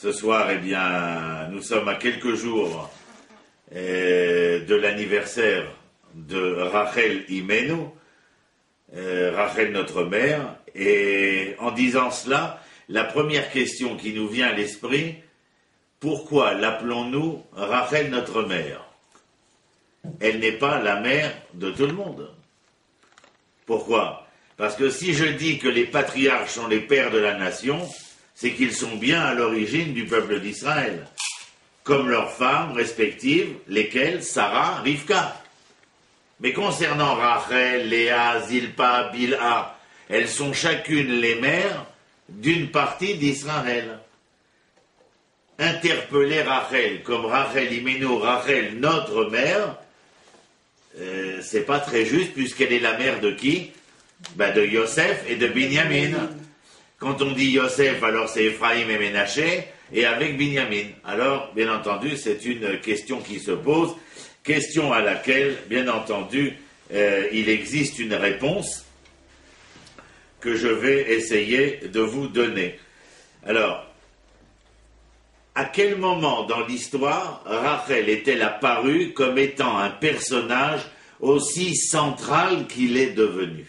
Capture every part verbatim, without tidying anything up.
Ce soir, eh bien, nous sommes à quelques jours eh, de l'anniversaire de Rachel Imenu, eh, Rachel notre mère, et en disant cela, la première question qui nous vient à l'esprit, pourquoi l'appelons-nous Rachel notre mère? Elle n'est pas la mère de tout le monde. Pourquoi? Parce que si je dis que les patriarches sont les pères de la nation, c'est qu'ils sont bien à l'origine du peuple d'Israël, comme leurs femmes respectives, lesquelles Sarah, Rivka. Mais concernant Rachel, Léa, Zilpa, Bilha, elles sont chacune les mères d'une partie d'Israël. Interpeller Rachel comme Rachel Imenu, Rachel notre mère, euh, c'est pas très juste puisqu'elle est la mère de qui? Ben de Yosef et de Binyamin. Quand on dit Yosef, alors c'est Ephraïm et Ménaché, et avec Binyamin. Alors, bien entendu, c'est une question qui se pose, question à laquelle, bien entendu, euh, il existe une réponse que je vais essayer de vous donner. Alors, à quel moment dans l'histoire Rachel est-elle apparue comme étant un personnage aussi central qu'il est devenu?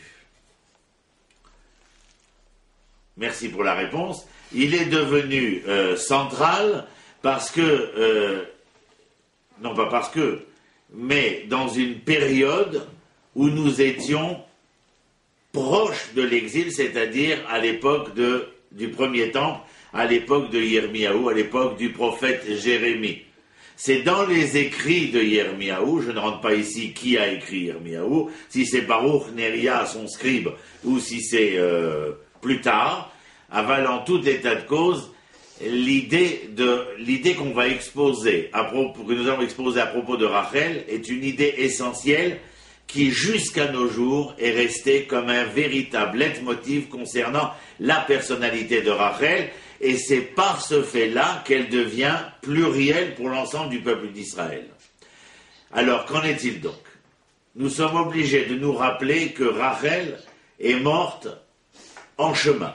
Merci pour la réponse. Il est devenu euh, central parce que, euh, non pas parce que, mais dans une période où nous étions proches de l'exil, c'est-à-dire à l'époque de, du premier temple, à l'époque de Yirmiyahu, à l'époque du prophète Jérémie. C'est dans les écrits de Yirmiyahu, je ne rentre pas ici qui a écrit Yirmiyahu, si c'est Baruch Neria, son scribe, ou si c'est euh, plus tard, avalant tout état de cause, l'idée de l'idée qu'on va exposer, à propos, que nous allons exposer à propos de Rachel, est une idée essentielle qui, jusqu'à nos jours, est restée comme un véritable leitmotiv concernant la personnalité de Rachel, et c'est par ce fait-là qu'elle devient plurielle pour l'ensemble du peuple d'Israël. Alors, qu'en est-il donc? Nous sommes obligés de nous rappeler que Rachel est morte en chemin.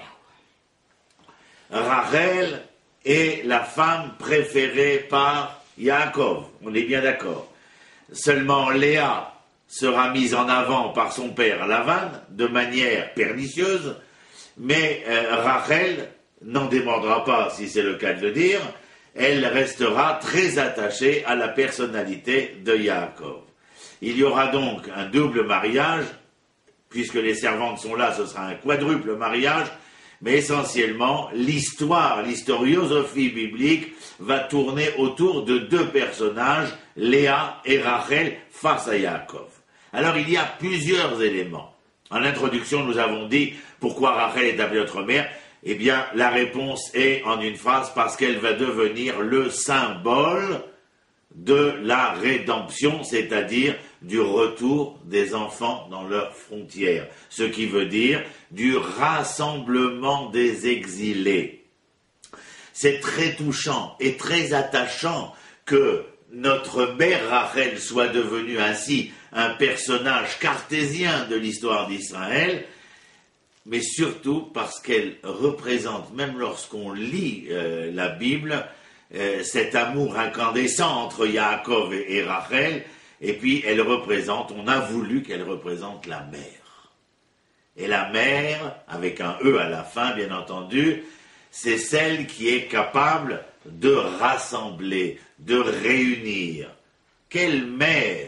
Rachel est la femme préférée par Yaakov, on est bien d'accord. Seulement Léa sera mise en avant par son père Lavan de manière pernicieuse, mais euh, Rachel n'en démordra pas, si c'est le cas de le dire, elle restera très attachée à la personnalité de Yaakov. Il y aura donc un double mariage, puisque les servantes sont là, ce sera un quadruple mariage, mais essentiellement, l'histoire, l'historiosophie biblique va tourner autour de deux personnages, Léa et Rachel, face à Yaakov. Alors, il y a plusieurs éléments. En introduction, nous avons dit pourquoi Rachel est appelée notre mère. Eh bien, la réponse est en une phrase, parce qu'elle va devenir le symbole de la rédemption, c'est-à-dire du retour des enfants dans leurs frontières, ce qui veut dire du rassemblement des exilés. C'est très touchant et très attachant que notre mère Rachel soit devenue ainsi un personnage cartésien de l'histoire d'Israël, mais surtout parce qu'elle représente, même lorsqu'on lit euh, la Bible, euh, cet amour incandescent entre Yaakov et, et Rachel, et puis elle représente, on a voulu qu'elle représente la mère. Et la mère, avec un E à la fin, bien entendu, c'est celle qui est capable de rassembler, de réunir. Quelle mère?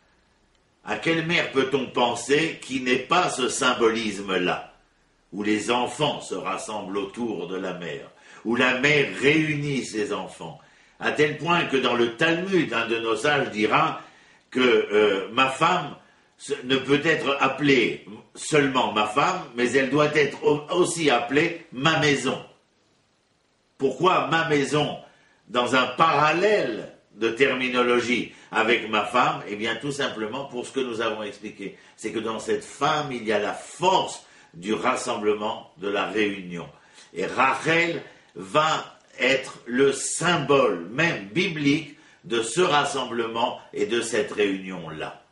À quelle mère peut-on penser qui n'ait pas ce symbolisme-là, où les enfants se rassemblent autour de la mère, où la mère réunit ses enfants, à tel point que dans le Talmud, un de nos sages dira que euh, ma femme ne peut être appelée seulement ma femme, mais elle doit être aussi appelée ma maison. Pourquoi ma maison? Dans un parallèle de terminologie avec ma femme, eh bien tout simplement pour ce que nous avons expliqué. C'est que dans cette femme, il y a la force du rassemblement, de la réunion. Et Rachel va être le symbole même biblique de ce rassemblement et de cette réunion-là.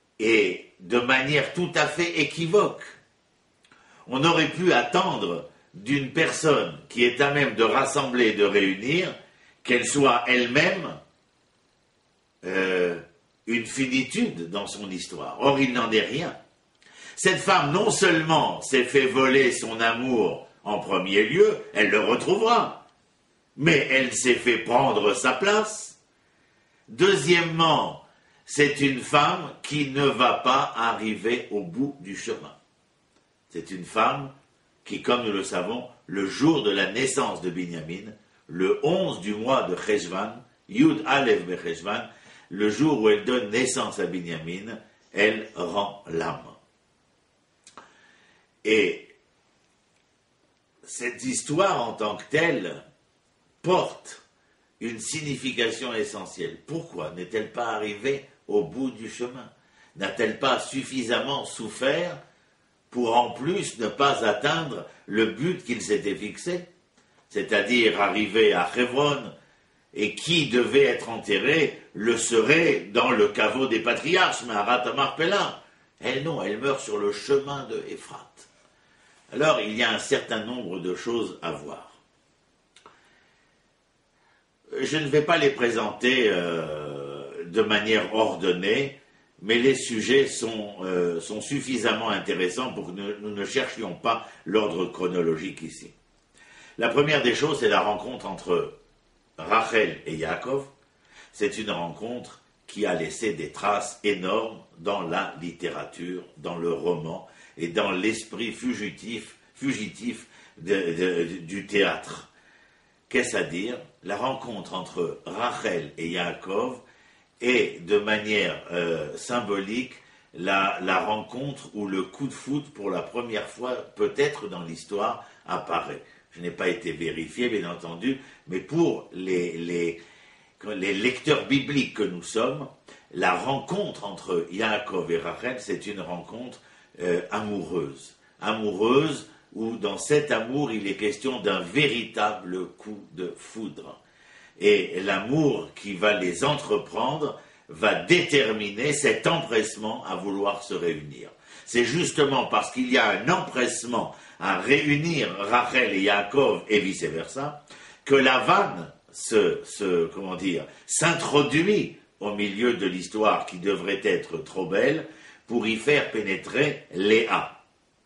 Et de manière tout à fait équivoque, on aurait pu attendre d'une personne qui est à même de rassembler et de réunir, qu'elle soit elle-même euh, une finitude dans son histoire. Or, il n'en est rien. Cette femme, non seulement s'est fait voler son amour en premier lieu, elle le retrouvera, mais elle s'est fait prendre sa place. Deuxièmement, c'est une femme qui ne va pas arriver au bout du chemin. C'est une femme qui, comme nous le savons, le jour de la naissance de Binyamin, le onze du mois de Cheshvan, Yud Aleph Becheshvan, le jour où elle donne naissance à Binyamin, elle rend l'âme. Et cette histoire en tant que telle porte une signification essentielle. Pourquoi n'est-elle pas arrivée au bout du chemin? N'a-t-elle pas suffisamment souffert pour en plus ne pas atteindre le but qu'il s'était fixé, c'est-à-dire arriver à Hebron, et qui devait être enterré le serait dans le caveau des patriarches, mais à Ratamarpella. Elle non, elle meurt sur le chemin de Ephrat. Alors il y a un certain nombre de choses à voir. Je ne vais pas les présenter euh, de manière ordonnée, mais les sujets sont, euh, sont suffisamment intéressants pour que nous, nous ne cherchions pas l'ordre chronologique ici. La première des choses, c'est la rencontre entre Rachel et Yaakov. C'est une rencontre qui a laissé des traces énormes dans la littérature, dans le roman et dans l'esprit fugitif, fugitif de, de, de, du théâtre. Qu'est-ce à dire? La rencontre entre Rachel et Yaakov est de manière euh, symbolique la, la rencontre où le coup de foudre pour la première fois peut-être dans l'histoire apparaît. Je n'ai pas été vérifié bien entendu, mais pour les, les, les lecteurs bibliques que nous sommes, la rencontre entre Yaakov et Rachel, c'est une rencontre euh, amoureuse. Amoureuse où dans cet amour il est question d'un véritable coup de foudre. Et l'amour qui va les entreprendre va déterminer cet empressement à vouloir se réunir. C'est justement parce qu'il y a un empressement à réunir Rachel et Yaakov et vice-versa que Lavan se, se, comment dire, s'introduit au milieu de l'histoire qui devrait être trop belle pour y faire pénétrer Léa,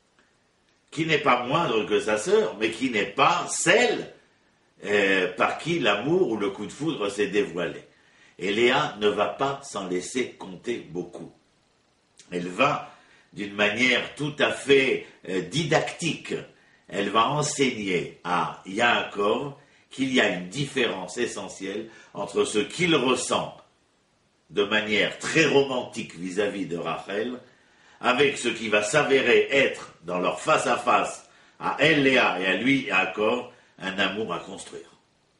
qui n'est pas moindre que sa sœur, mais qui n'est pas celle Euh, par qui l'amour ou le coup de foudre s'est dévoilé. Et Léa ne va pas s'en laisser compter beaucoup. Elle va, d'une manière tout à fait euh, didactique, elle va enseigner à Yaakov qu'il y a une différence essentielle entre ce qu'il ressent de manière très romantique vis-à-vis de Rachel, avec ce qui va s'avérer être, dans leur face-à-face, à elle, Léa, et à lui, Yaakov, un amour à construire.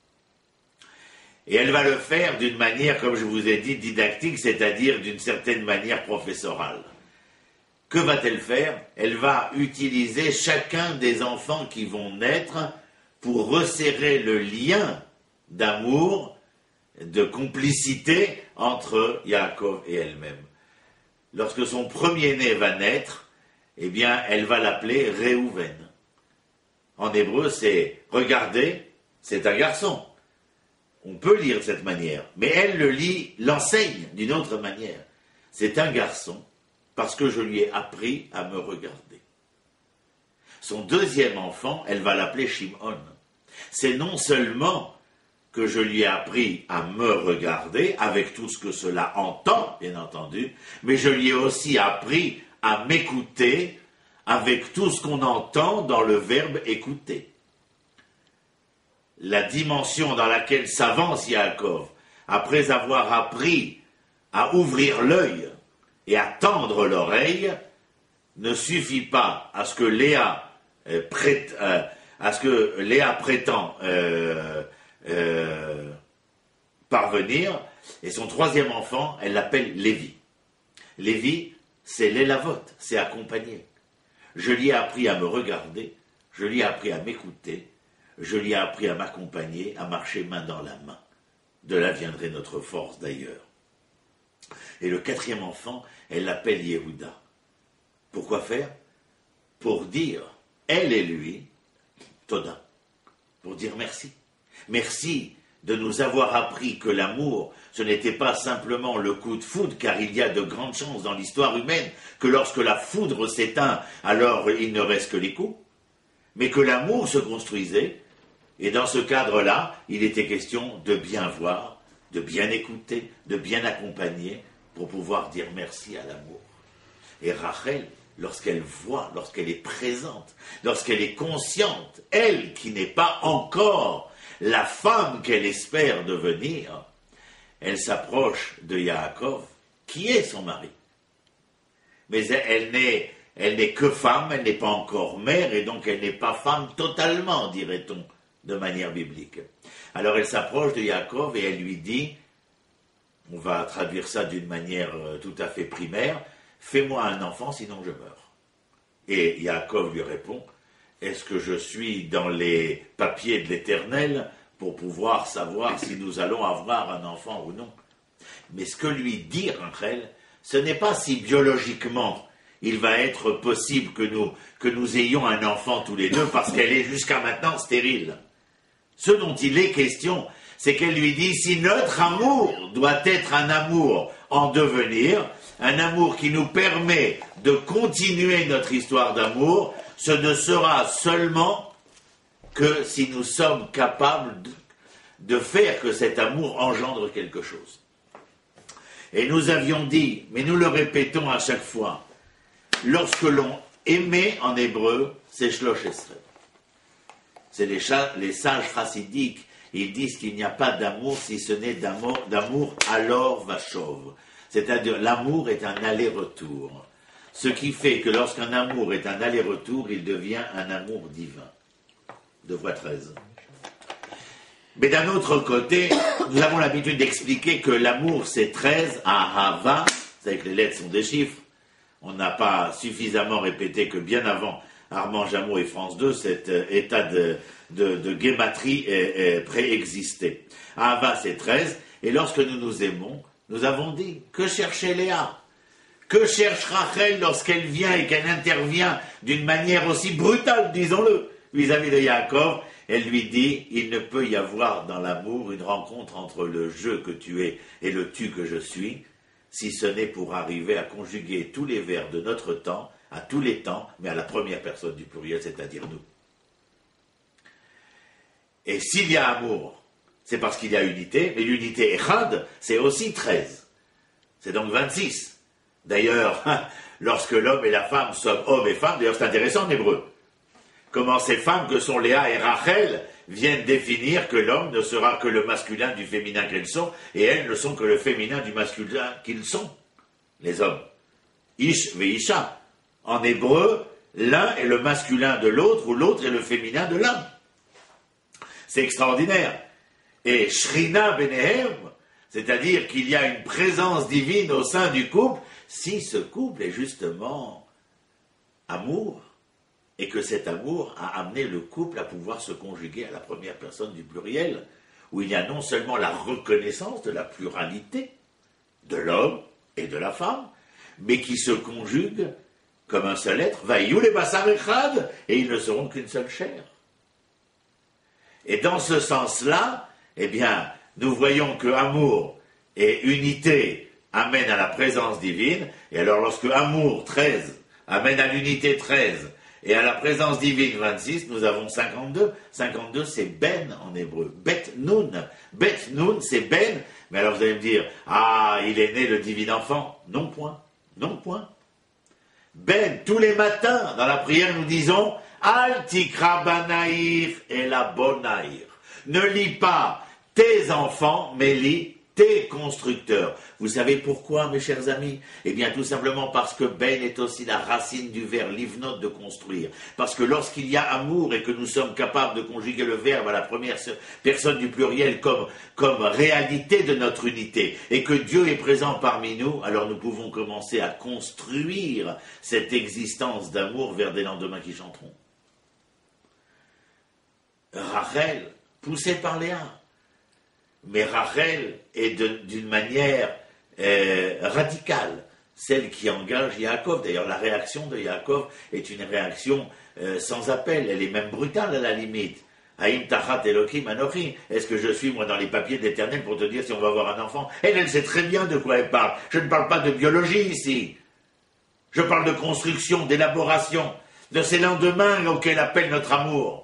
Et elle va le faire d'une manière, comme je vous ai dit, didactique, c'est-à-dire d'une certaine manière professorale. Que va-t-elle faire? Elle va utiliser chacun des enfants qui vont naître pour resserrer le lien d'amour, de complicité entre Yaakov et elle-même. Lorsque son premier-né va naître, eh bien, elle va l'appeler Réhouven. En hébreu, c'est « regardez, c'est un garçon ». On peut lire de cette manière, mais elle le lit, l'enseigne d'une autre manière. C'est un garçon parce que je lui ai appris à me regarder. Son deuxième enfant, elle va l'appeler Shimon. C'est non seulement que je lui ai appris à me regarder, avec tout ce que cela entend, bien entendu, mais je lui ai aussi appris à m'écouter, avec tout ce qu'on entend dans le verbe écouter. La dimension dans laquelle s'avance Yaakov, après avoir appris à ouvrir l'œil et à tendre l'oreille, ne suffit pas à ce que Léa, euh, prête, euh, à ce que Léa prétend euh, euh, parvenir, et son troisième enfant, elle l'appelle Lévi. Lévi, c'est l'élavot, c'est accompagner. Je lui ai appris à me regarder, je lui ai appris à m'écouter, je lui ai appris à m'accompagner, à marcher main dans la main. De là viendrait notre force d'ailleurs. Et le quatrième enfant, elle l'appelle Yehuda. Pourquoi faire? Pour dire, elle et lui, Toda, pour dire merci. Merci de nous avoir appris que l'amour, ce n'était pas simplement le coup de foudre, car il y a de grandes chances dans l'histoire humaine que lorsque la foudre s'éteint, alors il ne reste que les coups, mais que l'amour se construisait, et dans ce cadre-là, il était question de bien voir, de bien écouter, de bien accompagner, pour pouvoir dire merci à l'amour. Et Rachel, lorsqu'elle voit, lorsqu'elle est présente, lorsqu'elle est consciente, elle qui n'est pas encore la femme qu'elle espère devenir, elle s'approche de Yaakov, qui est son mari. Mais elle, elle n'est, elle n'est que femme, elle n'est pas encore mère, et donc elle n'est pas femme totalement, dirait-on, de manière biblique. Alors elle s'approche de Yaakov et elle lui dit, on va traduire ça d'une manière tout à fait primaire, fais-moi un enfant, sinon je meurs. Et Yaakov lui répond, est-ce que je suis dans les papiers de l'Éternel pour pouvoir savoir si nous allons avoir un enfant ou non? Mais ce que lui dit Rachel, ce n'est pas si biologiquement il va être possible que nous, que nous ayons un enfant tous les deux, parce qu'elle est jusqu'à maintenant stérile. Ce dont il est question, c'est qu'elle lui dit, si notre amour doit être un amour en devenir, un amour qui nous permet de continuer notre histoire d'amour, ce ne sera seulement que si nous sommes capables de, de faire que cet amour engendre quelque chose. Et nous avions dit, mais nous le répétons à chaque fois, lorsque l'on aimait en hébreu, c'est shlosh esrei. C'est les, les sages chassidiques, ils disent qu'il n'y a pas d'amour si ce n'est d'amour, d'amour alors vachov. C'est-à-dire l'amour est un aller-retour. Ce qui fait que lorsqu'un amour est un aller-retour, il devient un amour divin. Deux fois treize. Mais d'un autre côté, nous avons l'habitude d'expliquer que l'amour c'est treize, ahava, vous savez que les lettres sont des chiffres. On n'a pas suffisamment répété que bien avant Armand Jameau et France deux, cet euh, état de, de, de guématrie est, est préexistait. Ahava c'est treize, et lorsque nous nous aimons, nous avons dit, que cherchait Léa? Que cherche Rachel lorsqu'elle vient et qu'elle intervient d'une manière aussi brutale, disons-le, vis-à-vis de Yaakov? Elle lui dit, il ne peut y avoir dans l'amour une rencontre entre le je que tu es et le tu que je suis, si ce n'est pour arriver à conjuguer tous les verbes de notre temps, à tous les temps, mais à la première personne du pluriel, c'est-à-dire nous. Et s'il y a amour, c'est parce qu'il y a unité, mais l'unité Echad, c'est aussi treize. C'est donc vingt-six. D'ailleurs, lorsque l'homme et la femme sont hommes et femmes, d'ailleurs c'est intéressant en hébreu, comment ces femmes que sont Léa et Rachel viennent définir que l'homme ne sera que le masculin du féminin qu'elles sont, et elles ne sont que le féminin du masculin qu'ils sont, les hommes. Ish veisha. En hébreu, l'un est le masculin de l'autre, ou l'autre est le féminin de l'un. C'est extraordinaire. Et Shrina Benehem, c'est-à-dire qu'il y a une présence divine au sein du couple, si ce couple est justement amour, et que cet amour a amené le couple à pouvoir se conjuguer à la première personne du pluriel, où il y a non seulement la reconnaissance de la pluralité de l'homme et de la femme, mais qui se conjuguent comme un seul être, Vaïou les Bassar Echad, et ils ne seront qu'une seule chair. Et dans ce sens-là, eh bien, nous voyons que amour et unité amènent à la présence divine, et alors lorsque amour treize amène à l'unité treize, et à la présence divine vingt-six, nous avons cinquante-deux. cinquante-deux, c'est Ben en hébreu. Bet Nun. Bet Nun, c'est Ben. Mais alors vous allez me dire, ah, il est né le divin enfant. Non point. Non point. Ben, tous les matins, dans la prière, nous disons, Al tikra banaïr et la bonaïr. Ne lis pas tes enfants, mais lis tes constructeurs. Vous savez pourquoi, mes chers amis? Eh bien, tout simplement parce que Ben est aussi la racine du verbe livnot, de construire. Parce que lorsqu'il y a amour et que nous sommes capables de conjuguer le verbe à la première personne du pluriel comme, comme réalité de notre unité, et que Dieu est présent parmi nous, alors nous pouvons commencer à construire cette existence d'amour vers des lendemains qui chanteront. Rachel, poussée par Léa. Mais Rachel est de, d'une manière euh, radicale, celle qui engage Yaakov. D'ailleurs, la réaction de Yaakov est une réaction euh, sans appel, elle est même brutale à la limite. Haïm tachat Elohim anochi. Est-ce que je suis, moi, dans les papiers de l'Éternel pour te dire si on va avoir un enfant? Elle, elle sait très bien de quoi elle parle. Je ne parle pas de biologie ici. Je parle de construction, d'élaboration, de ces lendemains auxquels appelle notre amour.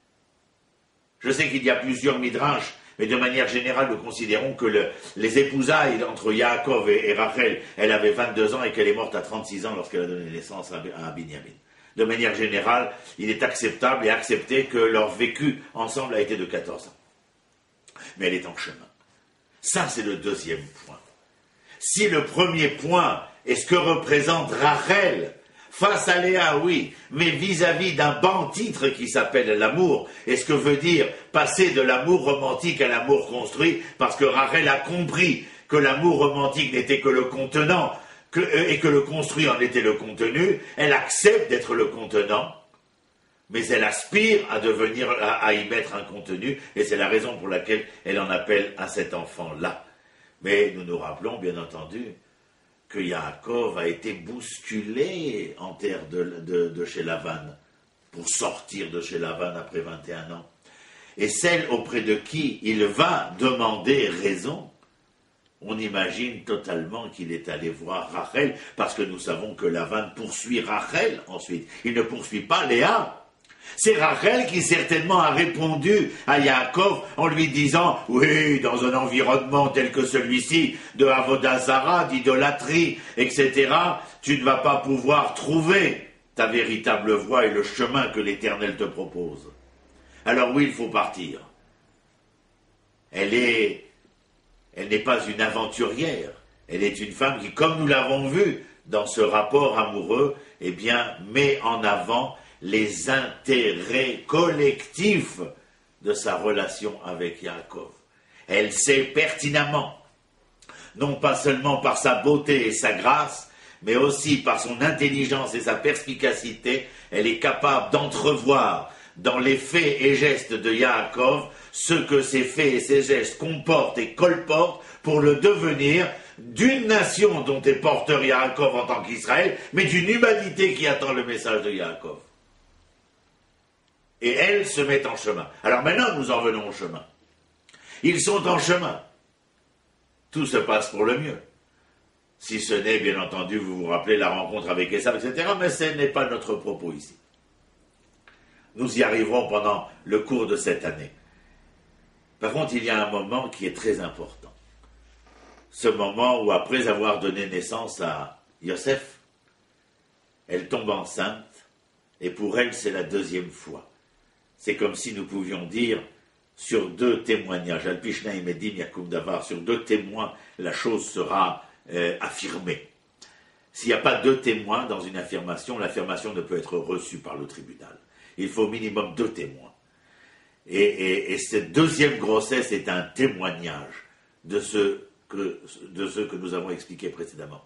Je sais qu'il y a plusieurs midrash, mais de manière générale, nous considérons que le, les épousailles entre Yaakov et, et Rachel, elle avait vingt-deux ans et qu'elle est morte à trente-six ans lorsqu'elle a donné naissance à, à Binyamin. De manière générale, il est acceptable et accepté que leur vécu ensemble a été de quatorze ans. Mais elle est en chemin. Ça, c'est le deuxième point. Si le premier point est ce que représente Rachel face à Léa, oui, mais vis-à-vis d'un ban titre qui s'appelle l'amour, et ce que veut dire passer de l'amour romantique à l'amour construit, parce que Rachel a compris que l'amour romantique n'était que le contenant, que, euh, et que le construit en était le contenu, elle accepte d'être le contenant, mais elle aspire à devenir, à, à y mettre un contenu, et c'est la raison pour laquelle elle en appelle à cet enfant-là. Mais nous nous rappelons, bien entendu, que Yaakov a été bousculé en terre de, de, de chez Lavan, pour sortir de chez Lavan après vingt et un ans. Et celle auprès de qui il va demander raison, on imagine totalement qu'il est allé voir Rachel, parce que nous savons que Lavan poursuit Rachel ensuite. Il ne poursuit pas Léa. C'est Rachel qui certainement a répondu à Yaakov en lui disant « Oui, dans un environnement tel que celui-ci, de Avodah Zara, d'idolâtrie, et cetera, tu ne vas pas pouvoir trouver ta véritable voie et le chemin que l'Éternel te propose. Alors oui, il faut partir. » Elle est, elle n'est pas une aventurière, elle est une femme qui, comme nous l'avons vu dans ce rapport amoureux, eh bien, met en avant les intérêts collectifs de sa relation avec Yaakov. Elle sait pertinemment, non pas seulement par sa beauté et sa grâce, mais aussi par son intelligence et sa perspicacité, elle est capable d'entrevoir dans les faits et gestes de Yaakov ce que ces faits et ces gestes comportent et colportent pour le devenir d'une nation dont est porteur Yaakov en tant qu'Israël, mais d'une humanité qui attend le message de Yaakov. Et elles se mettent en chemin. Alors maintenant, nous en venons au chemin. Ils sont en chemin. Tout se passe pour le mieux. Si ce n'est, bien entendu, vous vous rappelez la rencontre avec Esav, et cetera, mais ce n'est pas notre propos ici. Nous y arriverons pendant le cours de cette année. Par contre, il y a un moment qui est très important. Ce moment où, après avoir donné naissance à Yosef, elle tombe enceinte, et pour elle, c'est la deuxième fois. C'est comme si nous pouvions dire, sur deux témoignages, Al-Pishna et Medim Yakoum Davar, sur deux témoins, la chose sera euh, affirmée. S'il n'y a pas deux témoins dans une affirmation, l'affirmation ne peut être reçue par le tribunal. Il faut au minimum deux témoins. Et, et, et cette deuxième grossesse est un témoignage de ce, que, de ce que nous avons expliqué précédemment.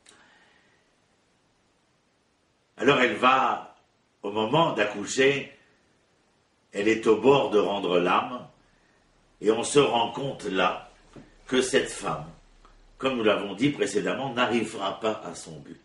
Alors elle va, au moment d'accoucher, elle est au bord de rendre l'âme, et on se rend compte là que cette femme, comme nous l'avons dit précédemment, n'arrivera pas à son but.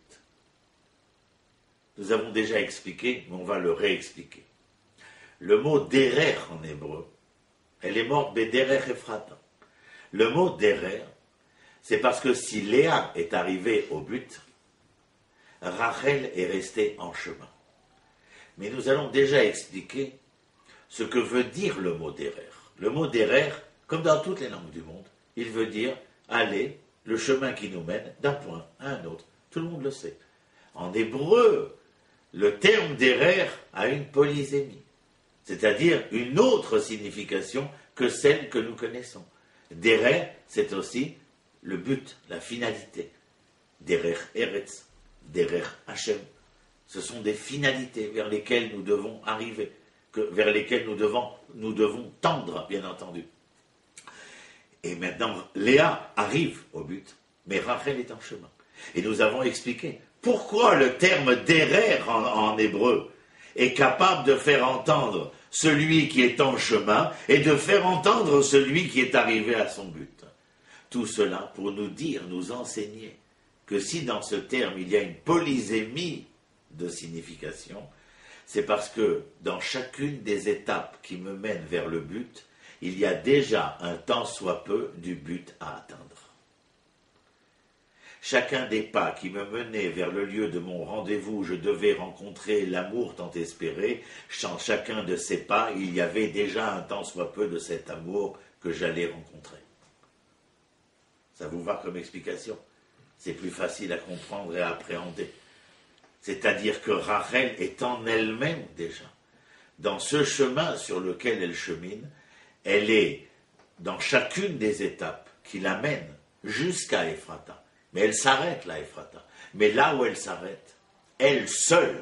Nous avons déjà expliqué, mais on va le réexpliquer. Le mot « derer » en hébreu, elle est morte « bederer Ephrata ». Le mot « derer », c'est parce que si Léa est arrivée au but, Rachel est restée en chemin. Mais nous allons déjà expliquer ce que veut dire le mot « derer ». Le mot « derer », comme dans toutes les langues du monde, il veut dire aller, le chemin qui nous mène d'un point à un autre. Tout le monde le sait. En hébreu, le terme « derer » a une polysémie, c'est-à-dire une autre signification que celle que nous connaissons. « Derer », c'est aussi le but, la finalité. « Derer Eretz »,« Derer Hashem », ce sont des finalités vers lesquelles nous devons arriver, que, vers lesquelles nous devons, nous devons tendre, bien entendu. Et maintenant, Léa arrive au but, mais Rachel est en chemin. Et nous avons expliqué pourquoi le terme « derer » en, en hébreu est capable de faire entendre celui qui est en chemin et de faire entendre celui qui est arrivé à son but. Tout cela pour nous dire, nous enseigner que si dans ce terme il y a une polysémie de signification, c'est parce que dans chacune des étapes qui me mènent vers le but, il y a déjà un tant soit peu du but à atteindre. Chacun des pas qui me menait vers le lieu de mon rendez-vous où je devais rencontrer l'amour tant espéré, dans chacun de ces pas, il y avait déjà un tant soit peu de cet amour que j'allais rencontrer. Ça vous va comme explication? C'est plus facile à comprendre et à appréhender. C'est-à-dire que Rachel est en elle-même déjà, dans ce chemin sur lequel elle chemine, elle est dans chacune des étapes qui l'amènent jusqu'à Ephrata. Mais elle s'arrête là, Ephrata. Mais là où elle s'arrête, elle seule,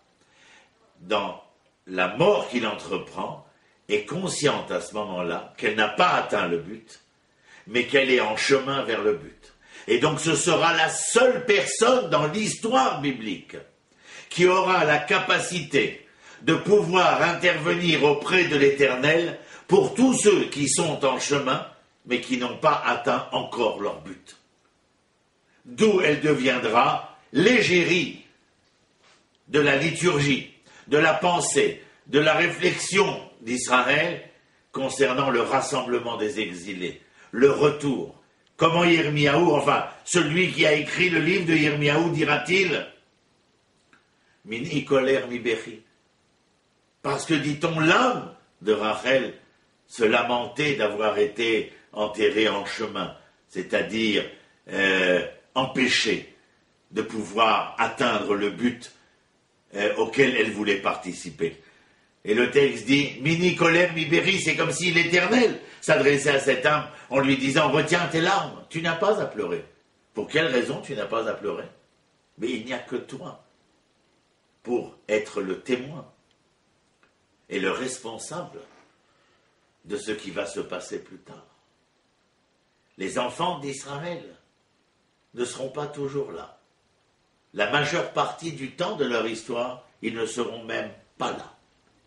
dans la mort qu'il entreprend, est consciente à ce moment-là qu'elle n'a pas atteint le but, mais qu'elle est en chemin vers le but. Et donc ce sera la seule personne dans l'histoire biblique qui aura la capacité de pouvoir intervenir auprès de l'Éternel pour tous ceux qui sont en chemin, mais qui n'ont pas atteint encore leur but. D'où elle deviendra l'égérie de la liturgie, de la pensée, de la réflexion d'Israël concernant le rassemblement des exilés, le retour. Comment Yirmiyahu, enfin, celui qui a écrit le livre de Yirmiyahu, dira-t-il « Min ikoler mi bechi » parce que, dit-on, l'âme de Rachel se lamentait d'avoir été enterrée en chemin, c'est-à-dire euh, empêchée de pouvoir atteindre le but euh, auquel elle voulait participer. Et le texte dit, Mini kolem mi beri, c'est comme si l'Éternel s'adressait à cette âme en lui disant, retiens tes larmes, tu n'as pas à pleurer. Pour quelle raison tu n'as pas à pleurer? Mais il n'y a que toi pour être le témoin et le responsable de ce qui va se passer plus tard. Les enfants d'Israël ne seront pas toujours là. La majeure partie du temps de leur histoire, ils ne seront même pas là.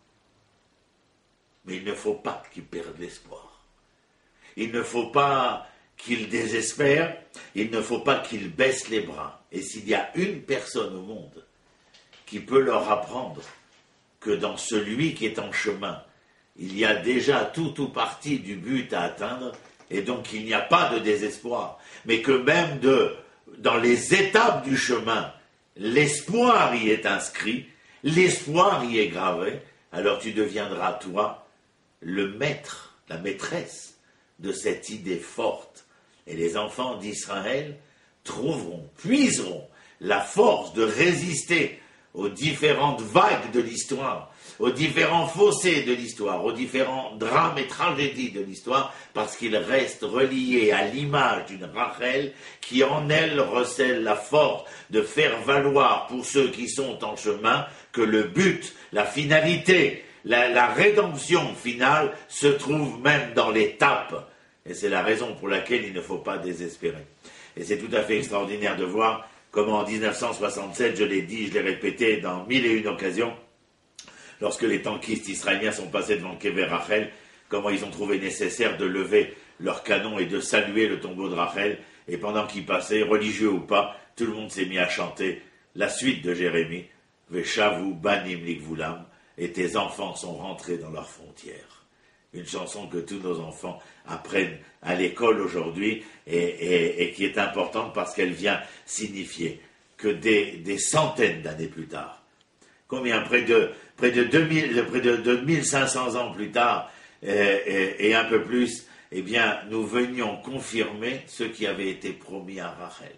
Mais il ne faut pas qu'ils perdent l'espoir. Il ne faut pas qu'ils désespèrent, il ne faut pas qu'ils baissent les bras. Et s'il y a une personne au monde qui peut leur apprendre que dans celui qui est en chemin, il y a déjà tout ou partie du but à atteindre, et donc il n'y a pas de désespoir, mais que même de, dans les étapes du chemin, l'espoir y est inscrit, l'espoir y est gravé, alors tu deviendras, toi, le maître, la maîtresse de cette idée forte. Et les enfants d'Israël trouveront, puiseront la force de résister aux différentes vagues de l'histoire, aux différents fossés de l'histoire, aux différents drames et tragédies de l'histoire, parce qu'ils restent reliés à l'image d'une Rachel qui en elle recèle la force de faire valoir pour ceux qui sont en chemin que le but, la finalité, la, la rédemption finale se trouve même dans l'étape. Et c'est la raison pour laquelle il ne faut pas désespérer. Et c'est tout à fait extraordinaire de voir comment en dix-neuf cent soixante-sept, je l'ai dit, je l'ai répété dans mille et une occasions, lorsque les tankistes israéliens sont passés devant Kever Rachel, comment ils ont trouvé nécessaire de lever leurs canons et de saluer le tombeau de Rachel, et pendant qu'ils passaient, religieux ou pas, tout le monde s'est mis à chanter la suite de Jérémie, Veshavu banim likvulam, et tes enfants sont rentrés dans leurs frontières. Une chanson que tous nos enfants apprennent à l'école aujourd'hui et, et, et qui est importante parce qu'elle vient signifier que des, des centaines d'années plus tard, combien, près de, près de, deux mille, près de deux mille cinq cents ans plus tard et, et, et un peu plus, eh bien, nous venions confirmer ce qui avait été promis à Rachel.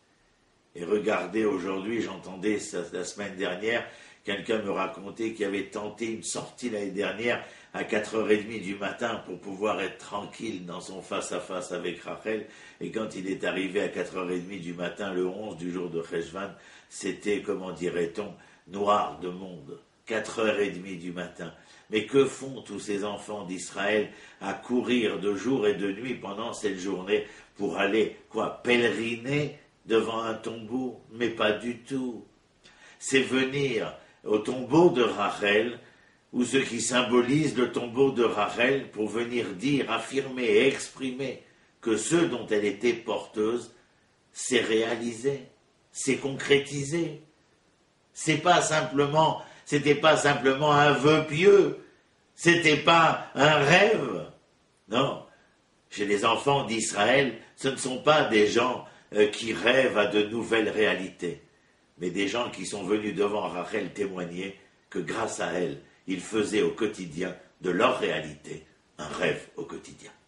Et regardez, aujourd'hui, j'entendais la semaine dernière, quelqu'un me racontait qu'il avait tenté une sortie l'année dernière à quatre heures trente du matin pour pouvoir être tranquille dans son face-à-face avec Rachel. Et quand il est arrivé à quatre heures trente du matin, le onze du jour de Cheshvan, c'était, comment dirait-on, noir de monde. quatre heures trente du matin. Mais que font tous ces enfants d'Israël à courir de jour et de nuit pendant cette journée pour aller, quoi, pèleriner devant un tombeau? Mais pas du tout. C'est venir au tombeau de Rachel, ou ce qui symbolise le tombeau de Rachel, pour venir dire, affirmer et exprimer que ce dont elle était porteuse s'est réalisé. s'est concrétisé. C'est pas simplement, c'était pas simplement un vœu pieux, c'était pas un rêve. Non, chez les enfants d'Israël, ce ne sont pas des gens euh, qui rêvent à de nouvelles réalités, mais des gens qui sont venus devant Rachel témoigner que grâce à elle, ils faisaient au quotidien de leur réalité un rêve au quotidien.